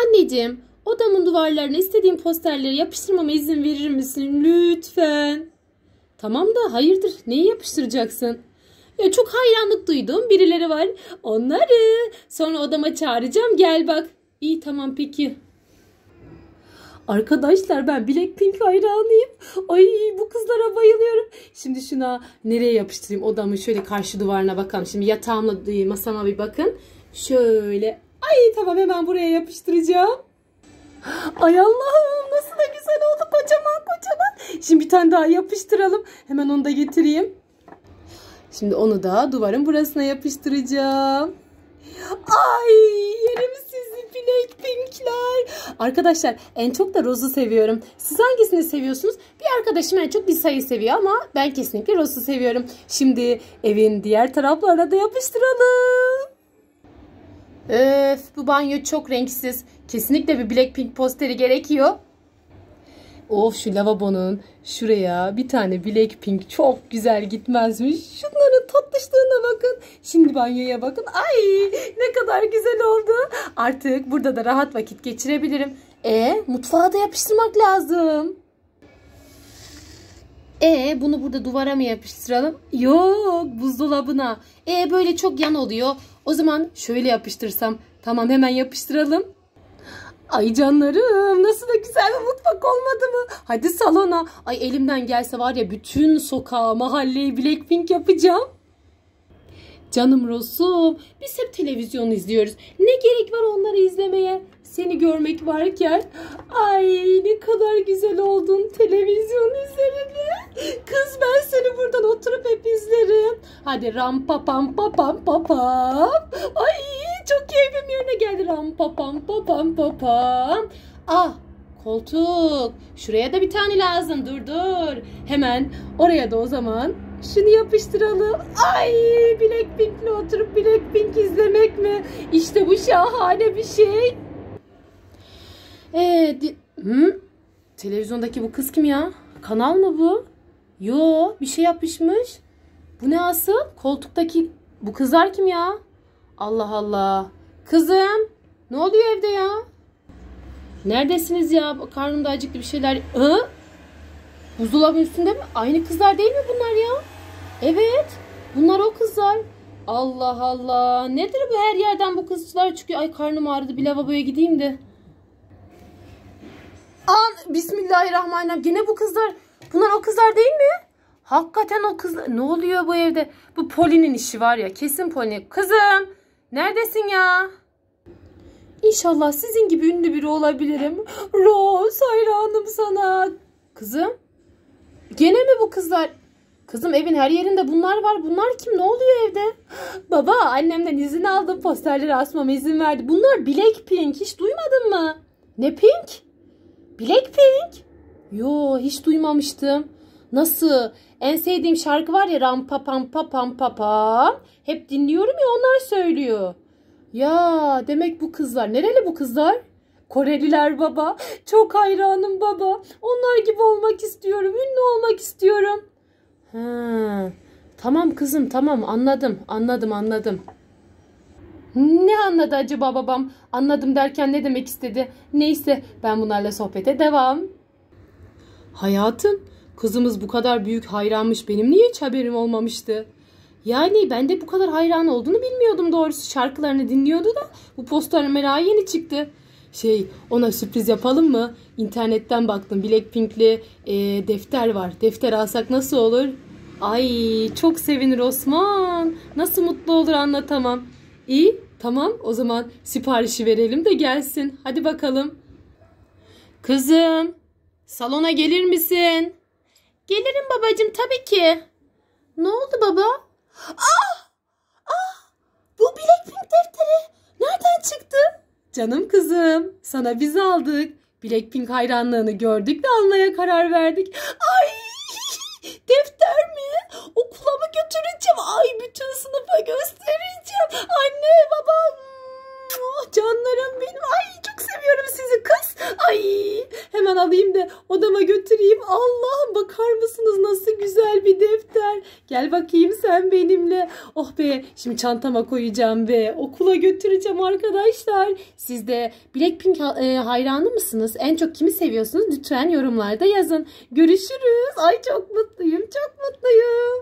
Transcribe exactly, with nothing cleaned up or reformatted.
Anneciğim, odamın duvarlarına istediğim posterleri yapıştırmama izin verir misin? Lütfen. Tamam da hayırdır? Neyi yapıştıracaksın? Ya çok hayranlık duyduğum birileri var. Onları sonra odama çağıracağım. Gel bak. İyi tamam peki. Arkadaşlar ben Blackpink hayranıyım. Ay bu kızlara bayılıyorum. Şimdi şuna nereye yapıştırayım odamı? Şöyle karşı duvarına bakalım. Şimdi yatağımla masama bir bakın. Şöyle. Ay tamam hemen buraya yapıştıracağım. Ay Allah'ım nasıl da güzel oldu kocaman kocaman. Şimdi bir tane daha yapıştıralım. Hemen onu da getireyim. Şimdi onu da duvarın burasına yapıştıracağım. Ay yerim sizi Blackpink'ler. Arkadaşlar en çok da Rose'u seviyorum. Siz hangisini seviyorsunuz? Bir arkadaşım en çok bir sayı seviyor ama ben kesinlikle Rose'u seviyorum. Şimdi evin diğer taraflarına da yapıştıralım. Öf bu banyo çok renksiz. Kesinlikle bir Blackpink posteri gerekiyor. Of şu lavabonun şuraya bir tane Blackpink çok güzel gitmezmiş. Şunların tatlışlığına bakın. Şimdi banyoya bakın. Ay ne kadar güzel oldu. Artık burada da rahat vakit geçirebilirim. E mutfağa da yapıştırmak lazım. E bunu burada duvara mı yapıştıralım? Yok buzdolabına. E böyle çok yan oluyor. O zaman şöyle yapıştırsam. Tamam hemen yapıştıralım. Ay canlarım nasıl da güzel bir mutfak olmadı mı? Hadi salona. Ay elimden gelse var ya bütün sokağı mahalleyi Blackpink yapacağım. Canım Rose'um biz hep televizyon izliyoruz. Ne gerek var onları izlemeye? Seni görmek varken. Ay ne kadar güzel oldun televizyon üzerine. Kız ben seni buradan oturup hep izlerim. Hadi ram pa pam pa pam pa pam. Ay çok keyfim yerine geldi. Ram pa pam pa pam pa pam. Ah koltuk. Şuraya da bir tane lazım. Dur dur. Hemen oraya da o zaman şunu yapıştıralım. Ay Blackpink'le oturup Blackpink izlemek mi? İşte bu şahane bir şey. Ee, hı? Televizyondaki bu kız kim ya? Kanal mı bu? Yo bir şey yapışmış. Bu ne asıl? Koltuktaki bu kızlar kim ya? Allah Allah. Kızım ne oluyor evde ya? Neredesiniz ya? Karnımda acıktı bir şeyler. Hı? Buzdolabının üstünde mi? Aynı kızlar değil mi bunlar ya? Evet. Bunlar o kızlar. Allah Allah. Nedir bu her yerden bu kızlar çıkıyor. Ay karnım ağrıdı bir lavaboya gideyim de. An Bismillahirrahmanirrahim. Gene bu kızlar. Bunlar o kızlar değil mi? Hakikaten o kızlar. Ne oluyor bu evde? Bu Poli'nin işi var ya. Kesin Poli. Kızım. Neredesin ya? İnşallah sizin gibi ünlü biri olabilirim. Rose hayranım sana. Kızım. Gene mi bu kızlar? Kızım evin her yerinde bunlar var. Bunlar kim? Ne oluyor evde? Baba annemden izin aldım. Posterleri asmama izin verdi. Bunlar Blackpink. Hiç duymadın mı? Ne Pink? Blackpink? Yo hiç duymamıştım. Nasıl? En sevdiğim şarkı var ya ram pa pam pa pam pa pam. Hep dinliyorum ya onlar söylüyor. Ya demek bu kızlar. Nereli bu kızlar? Koreliler baba. Çok hayranım baba. Onlar gibi olmak istiyorum. Ünlü olmak istiyorum. Ha, tamam kızım tamam anladım. Anladım anladım. Ne anladı acaba babam? Anladım derken ne demek istedi? Neyse ben bunlarla sohbete devam. Hayatım kızımız bu kadar büyük hayranmış. Benim niye hiç haberim olmamıştı? Yani ben de bu kadar hayran olduğunu bilmiyordum doğrusu. Şarkılarını dinliyordu da bu poster merakı yeni çıktı. Şey ona sürpriz yapalım mı? İnternetten baktım Blackpink'li e, defter var. Defter alsak nasıl olur? Ay çok sevinir Osman. Nasıl mutlu olur anlatamam. İyi tamam o zaman siparişi verelim de gelsin. Hadi bakalım. Kızım salona gelir misin? Gelirim babacığım tabii ki. Ne oldu baba? Ah! Ah! Bu Blackpink defteri nereden çıktı? Canım kızım sana biz aldık. Blackpink hayranlığını gördük de almaya karar verdik. Ay defter mi? Okula mı götüreceğim? Ay bütün sınıfa göstereceğim. Anne babam. Oh, canlarım benim. Ay çok seviyorum sizi kız. Ay hemen şuradan alayım da odama götüreyim. Allah'ım bakar mısınız nasıl güzel bir defter. Gel bakayım sen benimle. Oh be, şimdi çantama koyacağım ve okula götüreceğim arkadaşlar. Siz de Blackpink hayranı mısınız? En çok kimi seviyorsunuz? Lütfen yorumlarda yazın. Görüşürüz. Ay çok mutluyum, çok mutluyum.